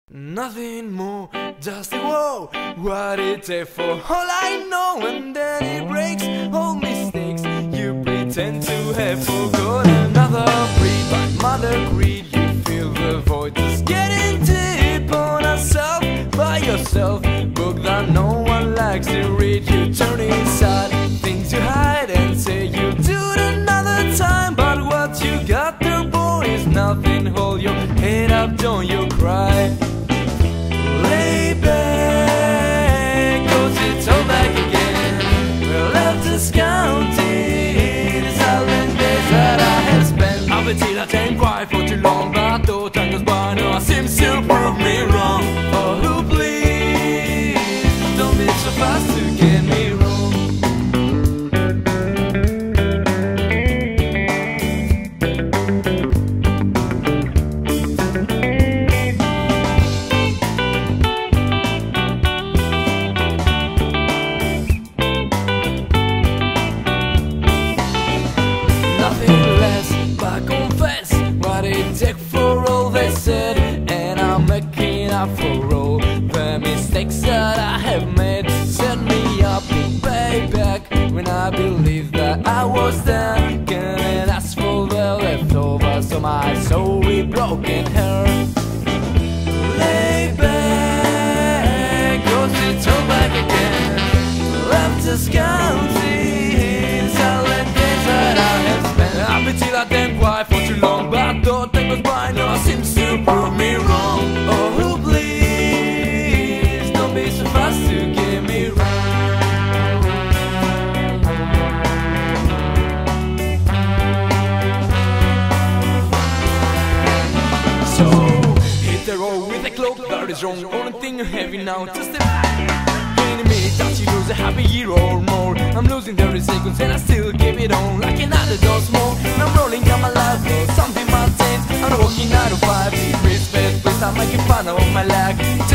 Nothing more, just a whoa. What it takes for all I know, and then it breaks all mistakes you pretend to have forgotten. Another breed by mother greed. You feel the void just getting deep on yourself by yourself. Book that no one likes to read. You turn inside things you hide and say you do it another time. But what you got there, boy, is nothing. Hold your head up, don't you cry. Lay back, 'cause it's all back again. Well, left is counting the silent days that I have spent. I've been till I can't cry for too long, but though time goes by, no, it seems to prove me wrong. Oh, who please, don't be so fast to get me wrong. Take for all they said, and I'm making up for all the mistakes that I have made. Set me up and pay back when I believed that I was done. Can't ask for the leftovers of my sorry broken heart. Lay back, 'cause it's all back again. Left us counting silent days that I have spent. I've been till I can't cry for too long, but though time goes by, no, seems to prove me wrong. Oh, please, don't be so fast to get me wrong. So, hit the road with a cloak that is wrong. Only thing you have now, just a minute that you lose a happy year or more. I'm losing 30 seconds and I still give it on like another dose more. And I'm rolling down my life, though something might change. I'm walking out of 5 with respect, please I'm making fun of my lack.